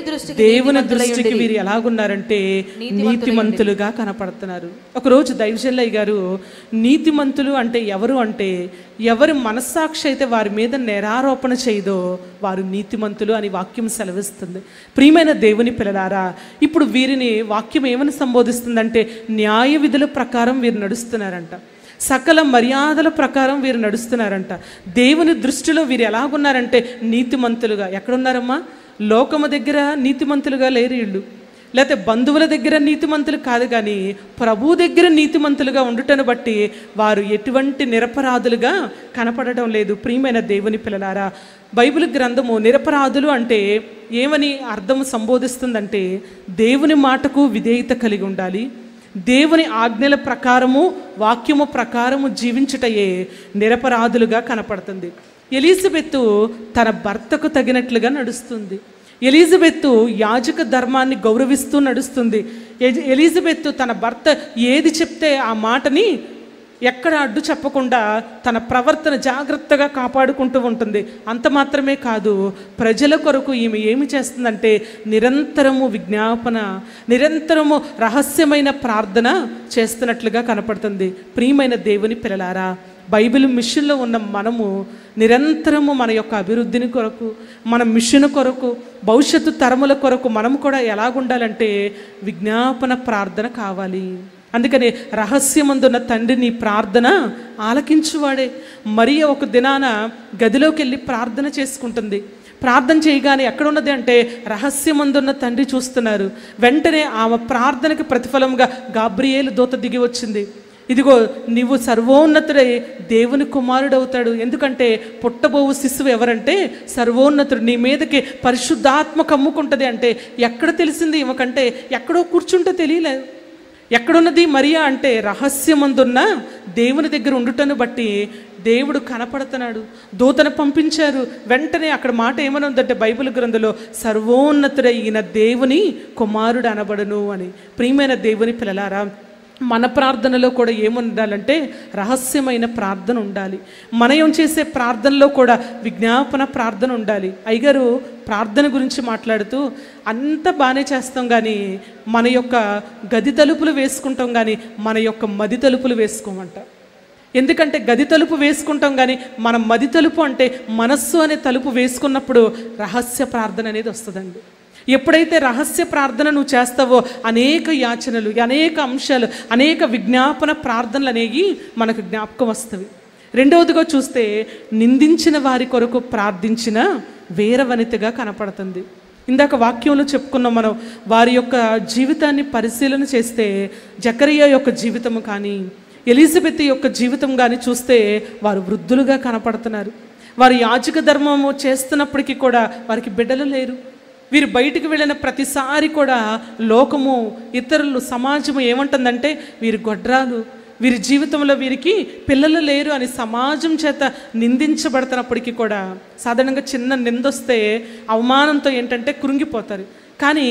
దేవుని దృష్టికి వీరు ఎలాగున్నారంటే నీతిమంతులుగా కనపడుతున్నారు. ఒకరోజు దైవజనులయ్య గారు నీతిమంతులు అంటే ఎవరు అంటే ఎవరి మనస్సాక్షి అయితే వారి మీద నేరారోపణ చేయదో వారు నీతిమంతులు అని వాక్యం సెలవిస్తుంది. ప్రియమైన దేవుని పిల్లలారా, ఇప్పుడు వీరిని వాక్యం ఏమని సంబోధిస్తుందంటే న్యాయ విధుల ప్రకారం వీరు నడుస్తున్నారంట, సకల మర్యాదల ప్రకారం వీరు నడుస్తున్నారంట. దేవుని దృష్టిలో వీరు ఎలాగున్నారంటే నీతిమంతులుగా. ఎక్కడున్నారమ్మా? లోకము దగ్గర నీతిమంతులుగా లేరు వీళ్ళు, లేకపోతే బంధువుల దగ్గర నీతిమంతులు కాదు, కానీ ప్రభు దగ్గర నీతిమంతులుగా ఉండుటను బట్టి వారు ఎటువంటి నిరపరాధులుగా కనపడటం లేదు. ప్రియమైన దేవుని పిల్లలారా, బైబిల్ గ్రంథము నిరపరాధులు అంటే ఏమని అర్థం సంబోధిస్తుందంటే దేవుని మాటకు విధేయత కలిగి ఉండాలి, దేవుని ఆజ్ఞల ప్రకారము వాక్యము ప్రకారము జీవించుటయే నిరపరాధులుగా కనపడుతుంది. ఎలిజబెత్తు తన భర్తకు తగినట్లుగా నడుస్తుంది. ఎలిజబెత్తు యాజక ధర్మాన్ని గౌరవిస్తూ నడుస్తుంది. ఎలిజబెత్తు తన భర్త ఏది చెప్తే ఆ మాటని ఎక్కడ అడ్డు చెప్పకుండా తన ప్రవర్తన జాగ్రత్తగా కాపాడుకుంటూ ఉంటుంది. అంత మాత్రమే కాదు, ప్రజల కొరకు ఈమె ఏమి చేస్తుందంటే నిరంతరము విజ్ఞాపన, నిరంతరము రహస్యమైన ప్రార్థన చేస్తున్నట్లుగా కనపడుతుంది. ప్రియమైన దేవుని పిల్లలారా, బైబిల్ మిషన్లో ఉన్న మనము నిరంతరము మన యొక్క అభివృద్ధిని కొరకు, మన మిషన్ కొరకు, భవిష్యత్తు తరముల కొరకు మనము కూడా ఎలాగుండాలంటే విజ్ఞాపన ప్రార్థన కావాలి. అందుకని రహస్యమందున్న తండ్రి నీ ప్రార్థన ఆలకించువాడే. మరియ ఒక దినాన గదిలోకి వెళ్ళి ప్రార్థన చేసుకుంటుంది. ప్రార్థన చేయగానే ఎక్కడున్నది అంటే రహస్యమందున్న తండ్రి చూస్తున్నారు. వెంటనే ఆమె ప్రార్థనకి ప్రతిఫలంగా గాబ్రియేలు దూత దిగి వచ్చింది. ఇదిగో నీవు సర్వోన్నతుడై దేవుని కుమారుడు అవుతాడు. ఎందుకంటే పుట్టబోవు శిశువు ఎవరంటే సర్వోన్నతుడు, నీ మీదకి పరిశుద్ధాత్మ కమ్ముకుంటుంది. అంటే ఎక్కడ తెలిసింది ఈమెకంటే? ఎక్కడో కూర్చుంటే తెలియలేదు. ఎక్కడున్నది మరియా అంటే రహస్యమందున్న దేవుని దగ్గర ఉండుటను బట్టి దేవుడు కనపడుతున్నాడు. దూతను పంపించారు. వెంటనే అక్కడ మాట ఏమని ఉందంటే బైబిల్ గ్రంథంలో సర్వోన్నతుడైన దేవుని కుమారుడు అనబడును అని. ప్రియమైన దేవుని పిల్లలారా, మన ప్రార్థనలో కూడా ఏముండాలంటే రహస్యమైన ప్రార్థన ఉండాలి. మనం చేసే ప్రార్థనలో కూడా విజ్ఞాపన ప్రార్థన ఉండాలి. అయ్యగారు ప్రార్థన గురించి మాట్లాడుతూ అంత బాగానే చేస్తాం, కానీ మన యొక్క గది తలుపులు వేసుకుంటాం, కానీ మన యొక్క మది తలుపులు వేసుకోమంట. ఎందుకంటే గది తలుపు వేసుకుంటాం, కానీ మన మది తలుపు అంటే మనస్సు అనే తలుపు వేసుకున్నప్పుడు రహస్య ప్రార్థన అనేది వస్తుందండి. ఎప్పుడైతే రహస్య ప్రార్థన నువ్వు చేస్తావో అనేక యాచనలు, అనేక అంశాలు, అనేక విజ్ఞాపన ప్రార్థనలు అనేవి మనకు జ్ఞాపకం వస్తవి. రెండవదిగా చూస్తే నిందించిన వారి కొరకు ప్రార్థించిన వీరవనితగా కనపడుతుంది. ఇందాక వాక్యంలో చెప్పుకున్నాం మనం. వారి యొక్క జీవితాన్ని పరిశీలన చేస్తే జకరియా యొక్క జీవితము కానీ ఎలిజబెత్ యొక్క జీవితం కానీ చూస్తే వారు వృద్ధులుగా కనపడుతున్నారు. వారు యాజక ధర్మము చేస్తున్నప్పటికీ కూడా వారికి బిడ్డలు లేరు. వీరు బయటికి వెళ్ళిన ప్రతిసారి కూడా లోకము, ఇతరులు, సమాజము ఏమంటుందంటే వీరు గొడ్రాలు, వీరి జీవితంలో వీరికి పిల్లలు లేరు అని సమాజం చేత నిందించబడుతున్నప్పటికీ కూడా సాధారణంగా చిన్న నిందొస్తే అవమానంతో ఏంటంటే కృంగిపోతారు. కానీ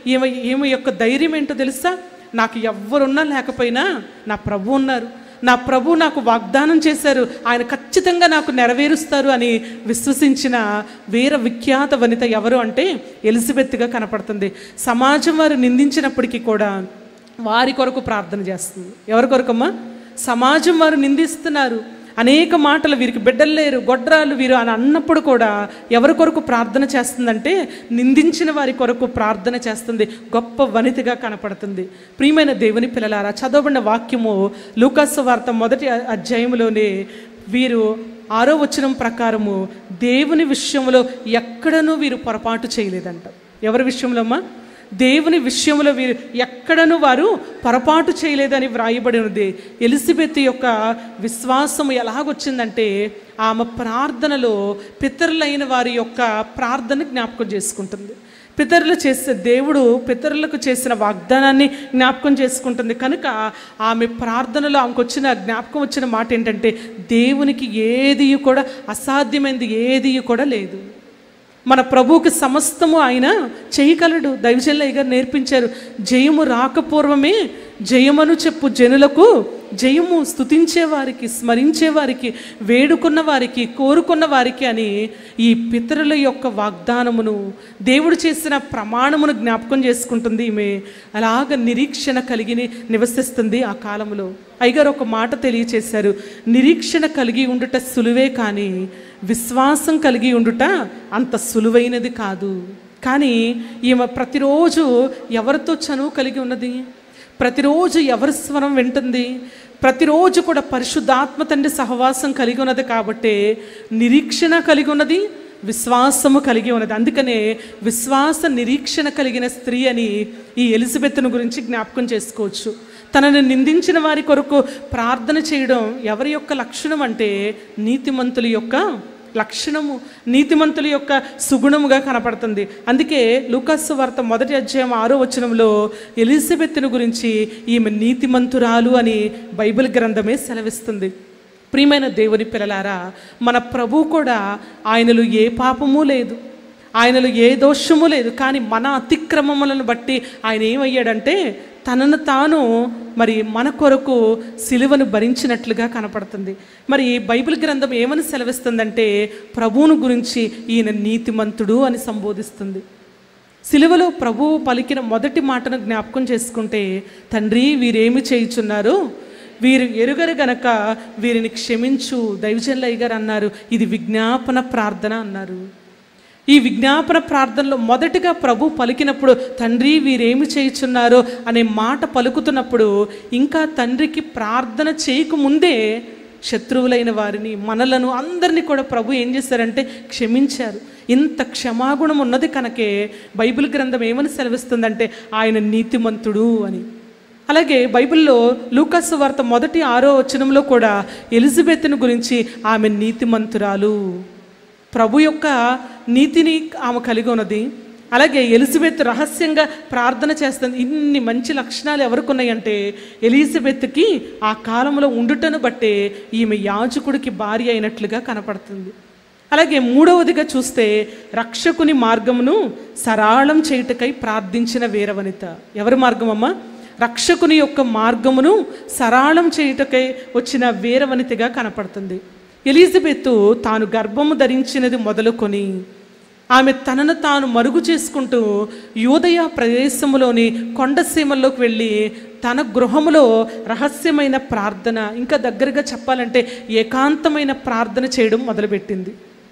ఈమె యొక్క ధైర్యం ఏంటో తెలుసా? నాకు ఎవ్వరున్నా లేకపోయినా నా ప్రభు ఉన్నారు, నా ప్రభు నాకు వాగ్దానం చేశారు, ఆయన ఖచ్చితంగా నాకు నెరవేరుస్తారు అని విశ్వసించిన వీర విఖ్యాత వనిత ఎవరు అంటే ఎలిజబెత్గా కనపడుతుంది. సమాజం వారు నిందించినప్పటికీ కూడా వారి కొరకు ప్రార్థన చేస్తుంది. ఎవరి కొరకమ్మా? సమాజం వారు నిందిస్తున్నారు, అనేక మాటలు, వీరికి బిడ్డలు లేరు, గొడ్రాలు వీరు అని అన్నప్పుడు కూడా ఎవరి కొరకు ప్రార్థన చేస్తుందంటే నిందించిన వారి కొరకు ప్రార్థన చేస్తుంది. గొప్ప వనితగా కనపడుతుంది. ప్రియమైన దేవుని పిల్లలారా, చదవబడిన వాక్యము లూకాసు వార్త 1వ అధ్యాయంలోనే వీరు 6వ వచనం ప్రకారము దేవుని విషయంలో ఎక్కడనూ వీరు పొరపాటు చేయలేదంట. ఎవరి విషయంలో అమ్మా? దేవుని విషయంలో వీరు ఎక్కడను వారు పొరపాటు చేయలేదని వ్రాయబడి ఉంది. ఎలిజబెత్ యొక్క విశ్వాసం ఎలాగొచ్చిందంటే ఆమె ప్రార్థనలో పితరులైన వారి యొక్క ప్రార్థన జ్ఞాపకం చేసుకుంటుంది. పితరులకు చేసిన వాగ్దానాన్ని జ్ఞాపకం చేసుకుంటుంది. కనుక ఆమె ప్రార్థనలో ఆమెకు జ్ఞాపకం వచ్చిన మాట ఏంటంటే దేవునికి ఏది కూడా అసాధ్యమైనది ఏది కూడా లేదు. మన ప్రభువుకి సమస్తము ఆయన చేయగలడు. దైవజనులయ్య గారు నేర్పించారు, జయము రాకపూర్వమే జయమను చెప్పు జనులకు జయము, స్తుతించేవారికి, స్మరించేవారికి, వేడుకున్న వారికి, కోరుకున్న వారికి అని ఈ పితరుల యొక్క వాగ్దానమును, దేవుడు చేసిన ప్రమాణమును జ్ఞాపకం చేసుకుంటుంది. ఈమె అలాగ నిరీక్షణ కలిగి నివసిస్తుంది ఆ కాలంలో. అయ్యగారు ఒక మాట తెలియచేశారు, నిరీక్షణ కలిగి ఉండుట సులువే కానీ విశ్వాసం కలిగి ఉండుట అంత సులువైనది కాదు. కానీ ఈమె ప్రతిరోజు ఎవరితో చనువు కలిగి ఉన్నది, ప్రతిరోజు ఎవరి స్వరం వింటుంది, ప్రతిరోజు కూడా పరిశుద్ధాత్మ తండ్రి సహవాసం కలిగి ఉన్నది. కాబట్టి నిరీక్షణ కలిగి ఉన్నది, విశ్వాసము కలిగి ఉన్నది. అందుకనే విశ్వాస నిరీక్షణ కలిగిన స్త్రీ అని ఈ ఎలిజబెత్ను గురించి జ్ఞాపకం చేసుకోవచ్చు. తనను నిందించిన వారి కొరకు ప్రార్థన చేయడం ఎవరి యొక్క లక్షణం అంటే నీతిమంతుల యొక్క లక్షణము, నీతిమంతుల యొక్క సుగుణముగా కనపడుతుంది. అందుకే లూకాసు వార్త 1వ అధ్యాయం 6వ వచనంలో ఎలిజబెత్ను గురించి ఈమె నీతిమంతురాలు అని బైబిల్ గ్రంథమే సెలవిస్తుంది. ప్రియమైన దేవుని పిల్లలారా, మన ప్రభు కూడా ఆయనలో ఏ పాపము లేదు, ఆయనలో ఏ దోషము లేదు. కానీ మన అతిక్రమములను బట్టి ఆయన ఏమయ్యాడంటే తనను తాను మన కొరకు సిలువను భరించినట్లుగా కనపడుతుంది. మరి బైబిల్ గ్రంథం ఏమని సెలవిస్తుందంటే ప్రభువును గురించి ఈయన నీతిమంతుడు అని సంబోధిస్తుంది. సిలువలో ప్రభువు పలికిన మొదటి మాటను జ్ఞాపకం చేసుకుంటే, తండ్రి వీరేమి చేయుచున్నారో వీరు ఎరుగరు గనక వీరిని క్షమించు. దైవజనులయ్య గారు అన్నారు, ఇది విజ్ఞాపన ప్రార్థన అన్నారు. ఈ విజ్ఞాపన ప్రార్థనలో మొదటిగా ప్రభు పలికినప్పుడు తండ్రి వీరేమి చేయుచున్నారో అనే మాట పలుకుతున్నప్పుడు ఇంకా తండ్రికి ప్రార్థన చేయకముందే శత్రువులైన వారిని, మనలను అందరినీ కూడా ప్రభు ఏం చేశారంటే క్షమించారు. ఇంత క్షమాగుణం ఉన్నది కనుకే బైబిల్ గ్రంథం ఏమని సెలవిస్తుందంటే ఆయన నీతిమంతుడు అని. అలాగే బైబిల్లో లూకాసు వార్త 1వ వచనంలో కూడా ఎలిజబెత్ను గురించి ఆమె నీతిమంతురాలు, ప్రభు యొక్క నీతిని ఆమె కలిగి ఉన్నది. అలాగే ఎలిజబెత్ రహస్యంగా ప్రార్థన చేస్తుంది. ఇన్ని మంచి లక్షణాలు ఎవరికి ఉన్నాయంటే ఎలిజబెత్కి ఆ కాలంలో ఉండుటను బట్టే ఈమె యాజకుడికి భార్య అయినట్లుగా కనపడుతుంది. అలాగే 3వదిగా చూస్తే రక్షకుని మార్గమును సరళం చేయుటకై ప్రార్థించిన వీరవనిత. ఎవరి మార్గం అమ్మ? రక్షకుని యొక్క మార్గమును సరళం చేయుటకై వచ్చిన వీరవనితగా కనపడుతుంది. ఎలిజబెత్ తాను గర్భము ధరించినది మొదలుకొని ఆమె తనను తాను మరుగు చేసుకుంటూ యూదయ ప్రదేశంలోని కొండసీమల్లోకి వెళ్ళి తన గృహములో రహస్యమైన ప్రార్థన, ఇంకా దగ్గరగా చెప్పాలంటే ఏకాంతమైన ప్రార్థన చేయడం మొదలుపెట్టింది.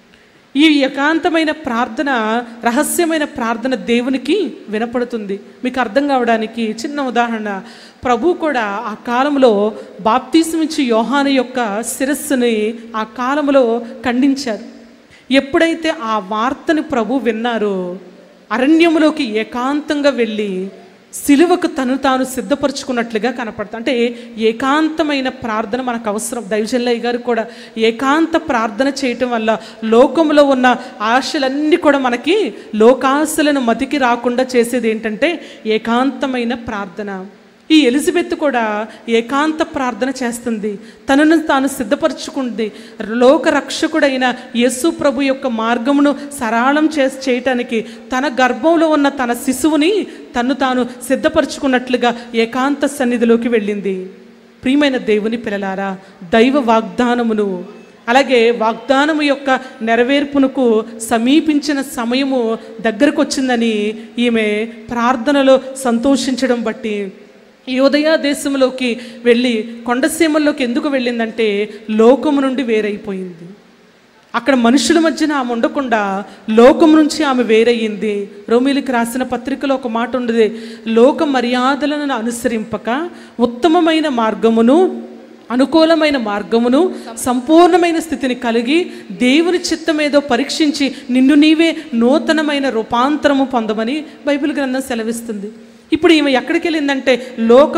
ఈ ఏకాంతమైన ప్రార్థన, రహస్యమైన ప్రార్థన దేవునికి వినపడుతుంది. మీకు అర్థం కావడానికి చిన్న ఉదాహరణ, ప్రభు కూడా ఆ కాలంలో బాప్తిస్మిచ్చి యోహాను యొక్క శిరస్సుని ఆ కాలంలో ఖండించారు. ఎప్పుడైతే ఆ వార్తని ప్రభు విన్నారో అరణ్యములోకి ఏకాంతంగా వెళ్ళి సిలువకు తను తాను సిద్ధపరచుకున్నట్లుగా కనపడుతుంది. అంటే ఏకాంతమైన ప్రార్థన మనకు అవసరం. దైవజనులయ్య గారు కూడా ఏకాంత ప్రార్థన చేయటం వల్ల లోకంలో ఉన్న ఆశలన్నీ కూడా మనకి లోకాశలను మతికి రాకుండా చేసేది ఏంటంటే ఏకాంతమైన ప్రార్థన. ఈ ఎలిజబెత్ కూడా ఏకాంత ప్రార్థన చేస్తుంది, తనను తాను సిద్ధపరచుకుంది. లోక రక్షకుడైన యేసు ప్రభు యొక్క మార్గమును సరళం చేయటానికి తన గర్భంలో ఉన్న తన శిశువుని తను తాను సిద్ధపరచుకున్నట్లుగా ఏకాంత సన్నిధిలోకి వెళ్ళింది. ప్రియమైన దేవుని పిల్లలారా, దైవ వాగ్దానమును, అలాగే వాగ్దానము యొక్క నెరవేర్పునకు సమీపించిన సమయము దగ్గరకు వచ్చిందని ఈమె ప్రార్థనలో సంతోషించడం బట్టి యూదయ దేశంలోకి వెళ్ళి కొండసీమల్లోకి ఎందుకు వెళ్ళిందంటే లోకము నుండి వేరైపోయింది. అక్కడ మనుషుల మధ్యన ఆమె ఉండకుండా లోకం నుంచి ఆమె వేరయ్యింది. రోమీయులకు రాసిన పత్రికలో ఒక మాట ఉండదు, లోక మర్యాదలను అనుసరింపక ఉత్తమమైన మార్గమును అనుకూలమైన మార్గమును సంపూర్ణమైన స్థితిని కలిగి దేవుని చిత్తమేదో పరీక్షించి నిన్ను నీవే నూతనమైన రూపాంతరము పొందమని బైబిల్ గ్రంథం సెలవిస్తుంది. ఇప్పుడు ఈమె ఎక్కడికి వెళ్ళిందంటే లోక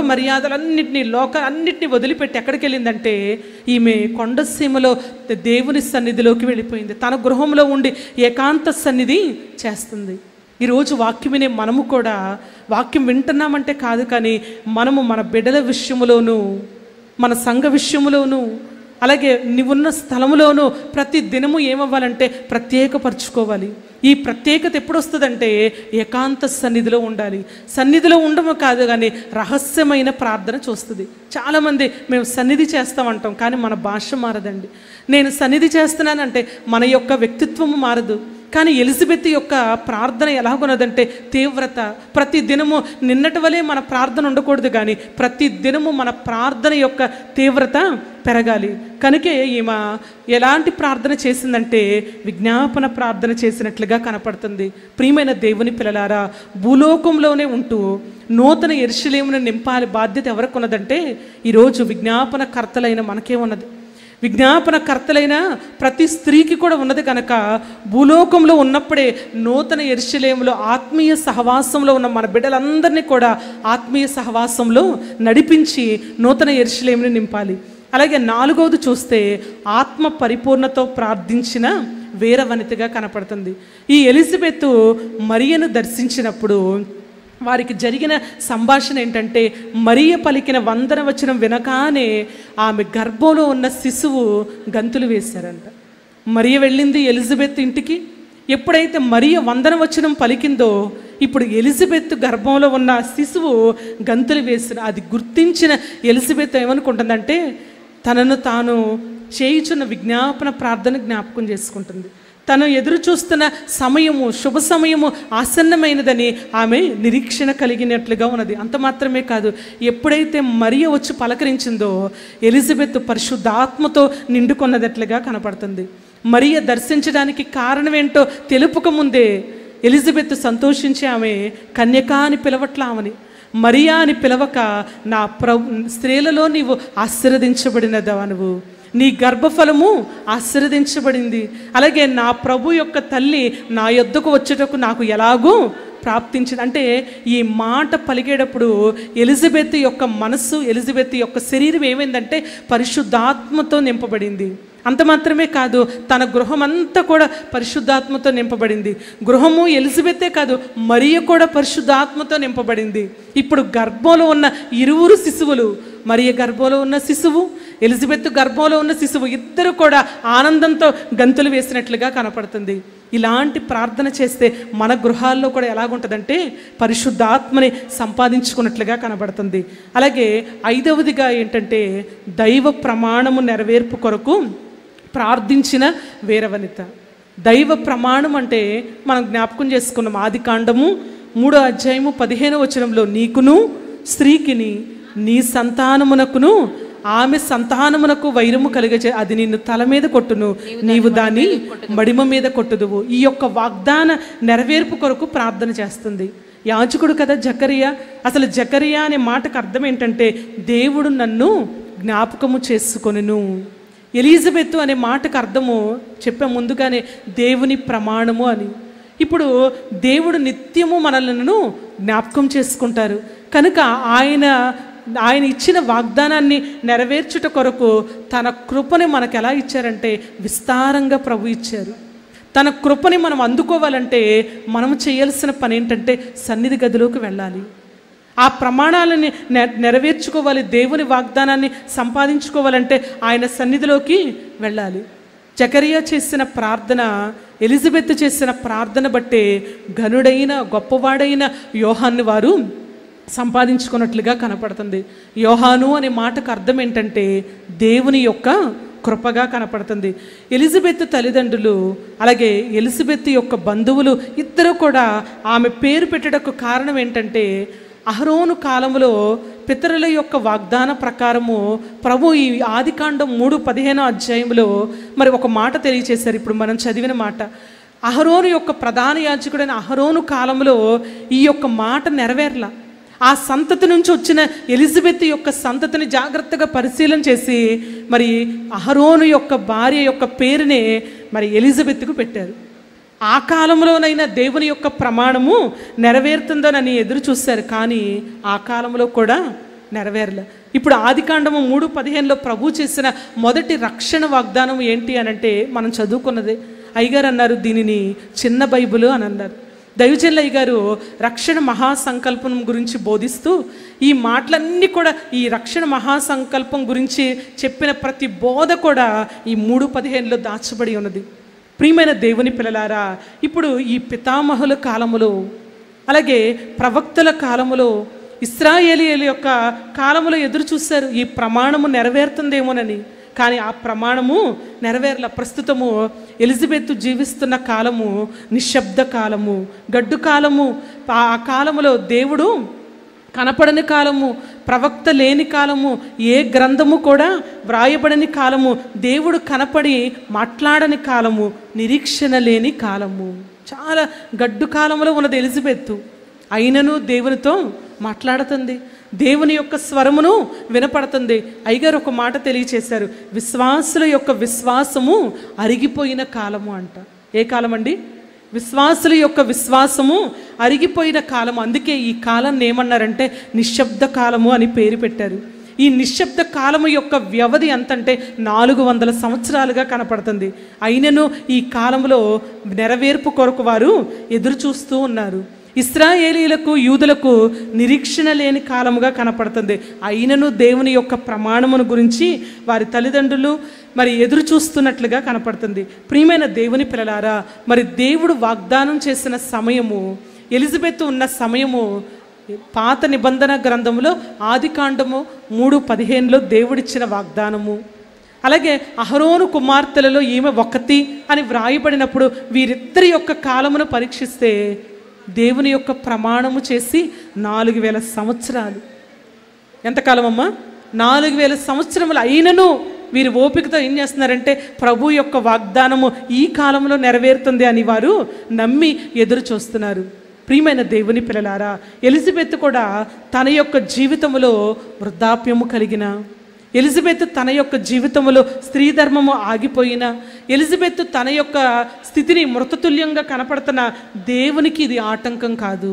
అన్నిటినీ వదిలిపెట్టి ఎక్కడికి వెళ్ళిందంటే ఈమె కొండసీమలో దేవుని సన్నిధిలోకి వెళ్ళిపోయింది. తన గృహంలో ఉండి ఏకాంత సన్నిధి చేస్తుంది. ఈరోజు వాక్యం వినే మనము కూడా వాక్యం వింటున్నామంటే కాదు, కానీ మనము మన బిడ్డల విషయంలోనూ మన సంఘ విషయంలోనూ అలాగే నీవున్న స్థలంలోనూ ప్రతి దినము ఏమవ్వాలంటే ప్రత్యేకపరచుకోవాలి. ఈ ప్రత్యేకత ఎప్పుడు వస్తుందంటే ఏకాంత సన్నిధిలో ఉండాలి. సన్నిధిలో ఉండము కాదు, కానీ రహస్యమైన ప్రార్థన చూస్తుంది. చాలామంది మేము సన్నిధి చేస్తామంటాం, కానీ మన భాష మారదండి. నేను సన్నిధి చేస్తున్నానంటే మన యొక్క వ్యక్తిత్వము మారదు. కానీ ఎలిజబెత్ యొక్క ప్రార్థన ఎలాగొన్నదంటే తీవ్రత. ప్రతి దినము నిన్నటి వలె మన ప్రార్థన ఉండకూడదు, కానీ ప్రతి దినము మన ప్రార్థన యొక్క తీవ్రత పెరగాలి. కనుకే ఈమె ఎలాంటి ప్రార్థన చేసిందంటే విజ్ఞాపన ప్రార్థన చేసినట్లుగా కనపడుతుంది. ప్రియమైన దేవుని పిల్లలారా, భూలోకంలోనే ఉంటూ నూతన యెరూషలేమును నింపాలి బాధ్యత ఎవరికి ఉన్నదంటే ఈరోజు విజ్ఞాపన కర్తలైన మనకే ఉన్నది. విజ్ఞాపన కర్తలైన ప్రతి స్త్రీకి కూడా ఉన్నది. కనుక భూలోకంలో ఉన్నప్పుడే నూతన యెరూషలేములో ఆత్మీయ సహవాసంలో ఉన్న మన బిడ్డలందరినీ కూడా ఆత్మీయ సహవాసంలో నడిపించి నూతన యెరూషలేమును నింపాలి. అలాగే 4వది చూస్తే ఆత్మ పరిపూర్ణతో ప్రార్థించిన వీరవనితగా కనపడుతుంది. ఈ ఎలిజబెత్ మరియను దర్శించినప్పుడు వారికి జరిగిన సంభాషణ ఏంటంటే మరియ పలికిన వందనవచనం వినగానే ఆమె గర్భంలో ఉన్న శిశువు గంతులు వేశారంట. మరియ వెళ్ళింది ఎలిజబెత్ ఇంటికి. ఎప్పుడైతే మరియ వందనవచనం పలికిందో ఇప్పుడు ఎలిజబెత్ గర్భంలో ఉన్న శిశువు గంతులు వేసిన అది గుర్తించిన ఎలిజబెత్ ఏమనుకుంటుందంటే తనను తాను చేయుచున్న విజ్ఞాపన ప్రార్థన జ్ఞాపకం చేసుకుంటుంది. తను ఎదురు చూస్తున్న సమయము శుభ సమయము ఆసన్నమైనదని ఆమె నిరీక్షణ కలిగినట్లుగా ఉన్నది. అంత మాత్రమే కాదు, ఎప్పుడైతే మరియ వచ్చి పలకరించిందో ఎలిజబెత్ పరిశుద్ధాత్మతో నిండుకొన్నదట్లుగా కనపడుతుంది. మరియ దర్శించడానికి కారణమేంటో తెలుపకముందే ఎలిజబెత్ సంతోషించి ఆమె కన్యక అని పిలవట్లా ఆమెని. మరియా అని పిలవక నా స్త్రీలలో నీవు ఆశీర్వదించబడినదవనువు, నీ గర్భఫలము ఆశీర్వదించబడింది. అలాగే నా ప్రభు యొక్క తల్లి నా యొద్దకు వచ్చేటకు నాకు ఎలాగూ ప్రాప్తించింది. అంటే ఈ మాట పలికేటప్పుడు ఎలిజబెత్ యొక్క మనస్సు, ఎలిజబెత్ యొక్క శరీరం ఏమైందంటే పరిశుద్ధాత్మతో నింపబడింది. అంత మాత్రమే కాదు, తన గృహం అంతా కూడా పరిశుద్ధాత్మతో నింపబడింది. గృహము ఎలిజబెతే కాదు, మరియ కూడా పరిశుద్ధాత్మతో నింపబడింది. ఇప్పుడు గర్భంలో ఉన్న ఇరువురు శిశువులు, మరియ గర్భంలో ఉన్న శిశువు, ఎలిజబెత్ గర్భంలో ఉన్న శిశువు, ఇద్దరు కూడా ఆనందంతో గంతులు వేసినట్లుగా కనపడుతుంది. ఇలాంటి ప్రార్థన చేస్తే మన గృహాల్లో కూడా ఎలాగుంటుందంటే పరిశుద్ధాత్మని సంపాదించుకున్నట్లుగా కనబడుతుంది. అలాగే 5వదిగా ఏంటంటే దైవ ప్రమాణము నెరవేర్పు కొరకు ప్రార్థించిన వీరవనిత. దైవ ప్రమాణం అంటే మనం జ్ఞాపకం చేసుకున్నాం. ఆదికాండము 3వ అధ్యాయము 15వ వచనంలో నీకును స్త్రీకిని నీ సంతానమునకును ఆమె సంతానమునకు వైరము కలిగచే, అది నిన్ను తల మీద కొట్టును, నీవు దాన్ని మడిమ మీద కొట్టుదువు. ఈ యొక్క వాగ్దాన నెరవేర్పు కొరకు ప్రార్థన చేస్తుంది. యాజకుడు కదా జకరియా. అసలు జకరియా అనే మాటకు అర్థం ఏంటంటే దేవుడు నన్ను జ్ఞాపకము చేసుకొనును. ఎలిజబెత్ అనే మాటకు అర్థము చెప్పే ముందుగానే దేవుని ప్రమాణము అని. ఇప్పుడు దేవుడు నిత్యము మనలను జ్ఞాపకం చేసుకుంటారు కనుక ఆయన ఇచ్చిన వాగ్దానాన్ని నెరవేర్చుట కొరకు తన కృపని మనకు ఎలా ఇచ్చారంటే విస్తారంగా ప్రభు ఇచ్చారు. తన కృపని మనం అందుకోవాలంటే మనం చేయాల్సిన పని ఏంటంటే సన్నిధి గదిలోకి వెళ్ళాలి. ఆ ప్రమాణాలని నెరవేర్చుకోవాలి. దేవుని వాగ్దానాన్ని సంపాదించుకోవాలంటే ఆయన సన్నిధిలోకి వెళ్ళాలి. జకరియా చేసిన ప్రార్థన, ఎలిజబెత్ చేసిన ప్రార్థన బట్టే ఘనుడైన గొప్పవాడైన యోహాన్ని వారు సంపాదించుకున్నట్లుగా కనపడుతుంది. యోహాను అనే మాటకు అర్థం ఏంటంటే దేవుని యొక్క కృపగా కనపడుతుంది. ఎలిజబెత్ తల్లిదండ్రులు అలాగే ఎలిజబెత్ యొక్క బంధువులు ఇద్దరు కూడా ఆమె పేరు పెట్టడానికి కారణం ఏంటంటే అహరోను కాలంలో పితరుల యొక్క వాగ్దాన ప్రకారము ప్రభు ఈ ఆదికాండం 3:15 అధ్యాయంలో మరి ఒక మాట తెలియచేశారు. ఇప్పుడు మనం చదివిన మాట, అహరోను యొక్క ప్రధాన యాజకుడైన అహరోను కాలంలో ఈ యొక్క మాట నెరవేరలా. ఆ సంతతి నుంచి వచ్చిన ఎలిజబెత్ యొక్క సంతతిని జాగ్రత్తగా పరిశీలన చేసి మరి అహరోను యొక్క భార్య యొక్క పేరునే మరి ఎలిజబెత్కు పెట్టారు. ఆ కాలంలోనైనా దేవుని యొక్క ప్రమాణము నెరవేరుతుందోనని ఎదురు చూశారు, కానీ ఆ కాలంలో కూడా నెరవేరలే. ఇప్పుడు ఆదికాండము 3:15 ప్రభు చేసిన మొదటి రక్షణ వాగ్దానం ఏంటి అని అంటే మనం చదువుకున్నదే. అయ్యగారు అన్నారు దీనిని చిన్న బైబిల్ అని అన్నారు. దైవజనులు అయ్యగారు రక్షణ మహాసంకల్పం గురించి బోధిస్తూ ఈ మాటలన్నీ కూడా ఈ రక్షణ మహాసంకల్పం గురించి చెప్పిన ప్రతి బోధ కూడా ఈ 3:15 దాచబడి ఉన్నది. ప్రియమైన దేవుని పిల్లలారా, ఇప్పుడు ఈ పితామహుల కాలములో అలాగే ప్రవక్తల కాలములో ఇశ్రాయేలీయుల యొక్క కాలములో ఎదురు చూశారు ఈ ప్రమాణము నెరవేరుతుందేమోనని, కానీ ఆ ప్రమాణము నెరవేరల. ప్రస్తుతము ఎలిజబెత్ జీవిస్తున్న కాలము నిశ్శబ్ద కాలము, గడ్డు కాలము. ఆ కాలములో దేవుడు కనపడని కాలము, ప్రవక్త లేని కాలము, ఏ గ్రంథము కూడా వ్రాయబడని కాలము, దేవుడు కనపడి మాట్లాడని కాలము, నిరీక్షణ లేని కాలము. చాలా గడ్డు కాలంలో ఉన్నది ఎలిజబెత్. అయినను దేవునితో మాట్లాడుతుంది, దేవుని యొక్క స్వరమును వినపడుతుంది. అయ్యగారు ఒక మాట తెలియచేశారు, విశ్వాసుల యొక్క విశ్వాసము అరిగిపోయిన కాలము అంట. ఏ కాలం అండి? విశ్వాసుల యొక్క విశ్వాసము అరిగిపోయిన కాలము. అందుకే ఈ కాలాన్ని ఏమన్నారంటే నిశ్శబ్ద కాలము అని పేరు పెట్టారు. ఈ నిశ్శబ్ద కాలము యొక్క వ్యవధి ఎంతంటే 400 సంవత్సరాలుగా కనపడుతుంది. అయినను ఈ కాలంలో నెరవేర్పు కొరకు వారు ఎదురు చూస్తూ ఉన్నారు. ఇశ్రాయేలీయులకు యూదులకు నిరీక్షణ లేని కాలముగా కనపడుతుంది. అయినను దేవుని యొక్క ప్రమాణమును గురించి వారి తల్లిదండ్రులు మరి ఎదురు చూస్తున్నట్లుగా కనపడుతుంది. ప్రియమైన దేవుని పిల్లలారా, మరి దేవుడు వాగ్దానం చేసిన సమయము, ఎలిజబెత్ ఉన్న సమయము పాత నిబంధన గ్రంథంలో ఆదికాండము 3:15 దేవుడిచ్చిన వాగ్దానము. అలాగే అహరోను కుమార్తెలలో ఈమె ఒకటి అని వ్రాయబడినప్పుడు వీరిద్దరి యొక్క కాలమును పరీక్షిస్తే దేవుని యొక్క ప్రమాణము చేసి 4000 సంవత్సరాలు. ఎంతకాలం అమ్మా? 4000 సంవత్సరములు. అయినను వీరు ఓపికతో ఏం చేస్తున్నారంటే ప్రభు యొక్క వాగ్దానము ఈ కాలంలో నెరవేరుతుంది అని వారు నమ్మి ఎదురు చూస్తున్నారు. ప్రియమైన దేవుని పిల్లలారా, ఎలిజబెత్ కూడా తన యొక్క జీవితంలో వృద్ధాప్యము కలిగిన, ఎలిజబెత్ తన యొక్క జీవితంలో స్త్రీ ధర్మము ఆగిపోయిన, ఎలిజబెత్ తన యొక్క స్థితిని మృతతుల్యంగా కనపడుతున్న దేవునికి ఇది ఆటంకం కాదు.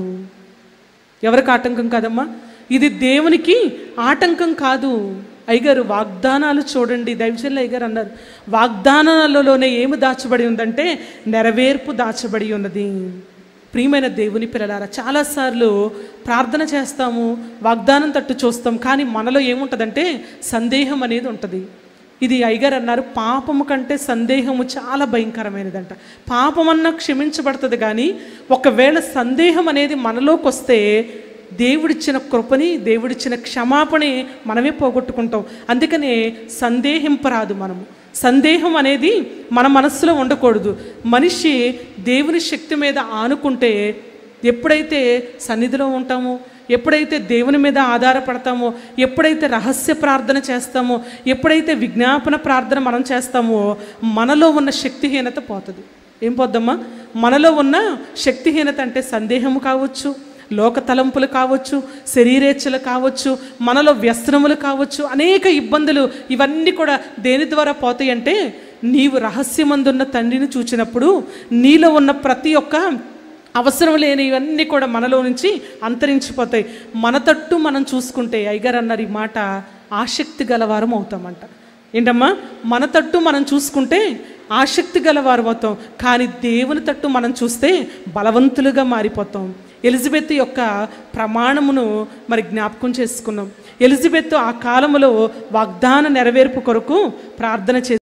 ఎవరికి ఆటంకం కాదమ్మా? ఇది దేవునికి ఆటంకం కాదు. అయ్యగారు వాగ్దానాలు చూడండి, దైవజనులు అయ్యగారు అన్నారు వాగ్దానాలలోనే ఏమి దాచబడి ఉందంటే నెరవేర్పు దాచబడి ఉన్నది. ప్రియమైన దేవుని పిల్లలారా, చాలాసార్లు ప్రార్థన చేస్తాము, వాగ్దానం తట్టు చూస్తాం, కానీ మనలో ఏముంటుందంటే సందేహం అనేది ఉంటుంది. ఇది అయ్యగారు అన్నారు పాపము కంటే సందేహము చాలా భయంకరమైనదంట. పాపమన్నా క్షమించబడుతుంది, కానీ ఒకవేళ సందేహం అనేది మనలోకి వస్తే దేవుడిచ్చిన కృపని, దేవుడిచ్చిన క్షమాపణని మనమే పోగొట్టుకుంటాం. అందుకనే సందేహింపరాదు. మనము సందేహం అనేది మన మనస్సులో ఉండకూడదు. మనిషి దేవుని శక్తి మీద ఆనుకుంటే, ఎప్పుడైతే సన్నిధిలో ఉంటామో, ఎప్పుడైతే దేవుని మీద ఆధారపడతామో, ఎప్పుడైతే రహస్య ప్రార్థన చేస్తామో, ఎప్పుడైతే విజ్ఞాపన ప్రార్థన మనం చేస్తామో, మనలో ఉన్న శక్తిహీనత పోతుంది. ఏం పోద్దమ్మా? మనలో ఉన్న శక్తిహీనత అంటే సందేహము కావచ్చు, లోక తలంపులు కావచ్చు, శరీరేచ్ఛలు కావచ్చు, మనలో వ్యసనములు కావచ్చు, అనేక ఇబ్బందులు. ఇవన్నీ కూడా దేని ద్వారా పోతాయి అంటే నీవు రహస్యమందున్న తండ్రిని చూచినప్పుడు నీలో ఉన్న ప్రతి ఒక్క అవసరం లేని ఇవన్నీ కూడా మనలో నుంచి అంతరించిపోతాయి. మన తట్టు మనం చూసుకుంటే, అయ్యగారు అన్నారు ఈ మాట, ఆసక్తి గలవారం అవుతామంట. ఏంటమ్మా? మన తట్టు మనం చూసుకుంటే ఆసక్తి గలవారం అవుతాం, కానీ దేవుని తట్టు మనం చూస్తే బలవంతులుగా మారిపోతాం. ఎలిజబెత్ యొక్క ప్రమాణమును మరి జ్ఞాపకం చేసుకున్నాం. ఎలిజబెత్ ఆ కాలంలో వాగ్దాన నెరవేర్పు కొరకు ప్రార్థన చేసి